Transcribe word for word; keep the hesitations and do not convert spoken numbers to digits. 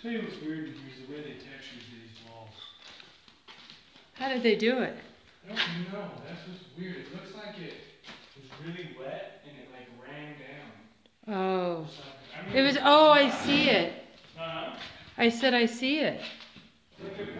tell you what's weird here is the way they textured these walls. How did they do it? I don't know. That's what's weird. It looks like it was really wet and it like ran down. Oh. I mean, It was, oh, I see it. Uh-huh. I said I see it. Look at